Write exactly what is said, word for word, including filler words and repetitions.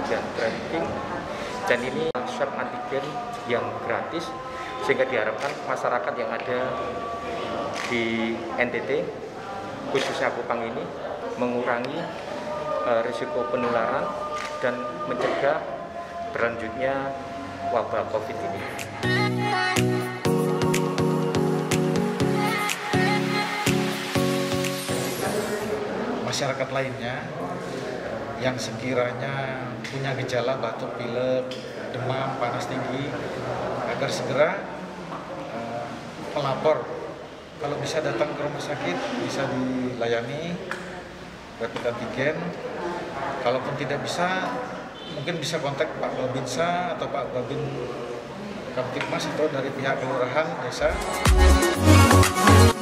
kemudian tracking, dan ini swab antigen yang gratis, sehingga diharapkan masyarakat yang ada di N T T khususnya Kupang ini mengurangi uh, risiko penularan dan mencegah berlanjutnya wabah COVID ini. Masyarakat lainnya yang sekiranya punya gejala batuk, pilek, demam, panas tinggi, agar segera uh, melapor. Kalau bisa datang ke rumah sakit, bisa dilayani rapid antigen. Kalaupun tidak bisa, mungkin bisa kontak Pak Babinsa atau Pak Babin Kamtipmas atau dari pihak kelurahan desa.